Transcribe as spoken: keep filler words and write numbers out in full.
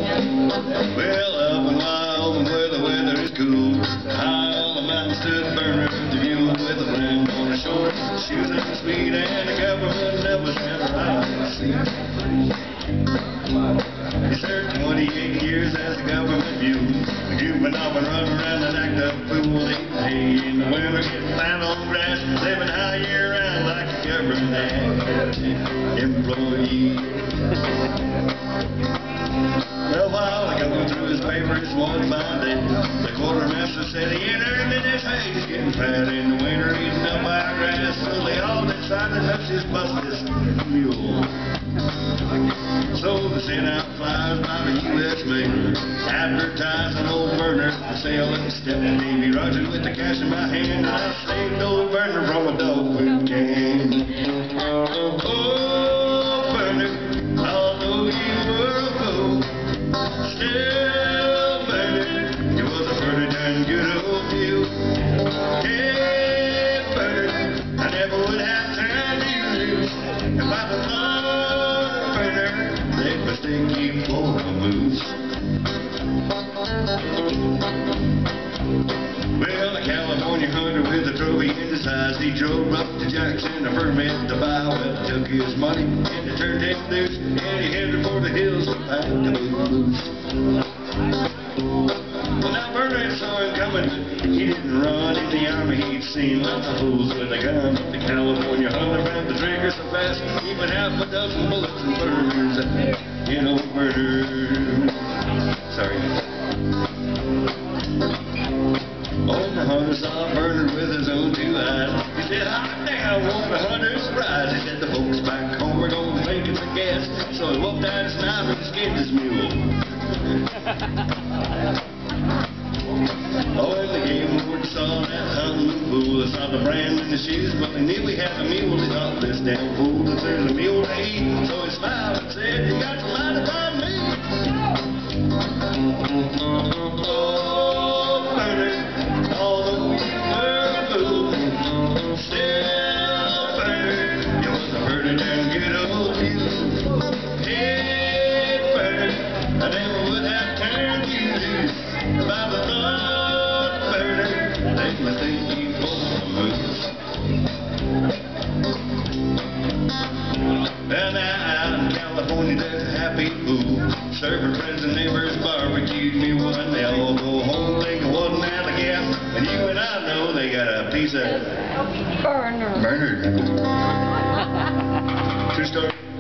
Well, up in Wyoming where the weather is cool, high on the mountain stood a burner with the mule with a friend on his shoulder, shooting speed, and the government that was never out to sea. He served twenty-eight years as a government mule. The juvenile been running around and act up fool, eating hay in the winter, getting fat on grass, living high year round like a government employee. Well, while I go through his papers one fine day, the quartermaster said he ain't earning his hay. He's getting fat in the winter, eating up our grass, so they all decided let's just bust this mule. So they sent out flyers by the U S mail, advertising old Verner for sale at the step. Davy Rogers with the cash in my hand, and I saved old Verner from a dog food can. Oh, Verner, although you were a fool, still, Verner, you was a pretty darn good old mule. Hey, Verner, I never would have turned you loose if I'd have thought, Verner, they'd mistake you for a moose. Well, a California hunter with a trophy in his eyes, he drove up to Jackson, a permit to buy. Well, took his money and he turned him loose, and he headed for the hills to pack the booze. Well, now Verner saw him coming, but he didn't run in the army. He'd seen lots of fools with a gun, but the California hunter ran the trigger so fast, even half a dozen bullets and burns. You know, Verner. Sorry. Oh, the hunter saw Verner with his own two eyes. He said, hot damn, what a hunter's surprise. He said, the folks back home are gonna think it's a guess. So he whooped out his knife and skinned his mule. Oh, and the game ward saw that hunting fool. They saw the brand in the shoes, but they knew he had a mule. They thought, this damn fool, that there's a mule to eat. So he smiled and said, you got to lie upon me. Oh, Verner, although you were a fool, still, Verner, you was a pretty damn good old mule. Hey, Verner, I never would have turned you loose if I'd have thought, Verner, they'd mistake you for a moose. Well, now out in California there's a happy fool, serving friends and neighbors, barbecued me one. They all go home thinking wasn't that a gas, and you and I know they got a piece of Burner. Burner. True story.